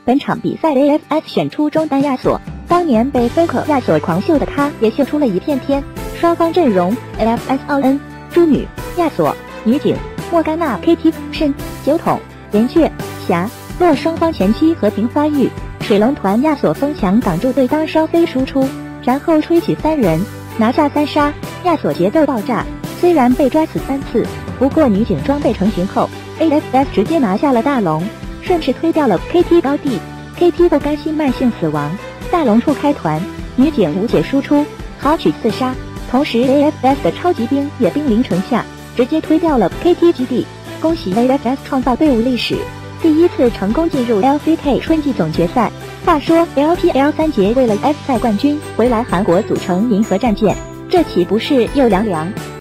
本场比赛 AFS 选出中单亚索，当年被 Faker 亚索狂秀的他，也秀出了一片天。双方阵容 AFS 奥恩、猪女、亚索、女警、莫甘娜、KT、慎、酒桶、连雀、霞、洛双方前期和平发育，水龙团亚索疯墙挡住对方双飞输出，然后吹起3人，拿下3杀，亚索节奏爆炸。虽然被抓死3次，不过女警装备成型后 ，AFS 直接拿下了大龙，顺势推掉了 KT 高地。KT 不甘心慢性死亡，大龙处开团，女警无解输出，豪取4杀。同时 AFS 的超级兵也兵临城下，直接推掉了 KT 基地。恭喜 AFS 创造队伍历史，第一次成功进入 LCK 春季总决赛。话说 LPL 3杰为了 F 赛冠军回来韩国组成银河战舰，这岂不是又凉凉？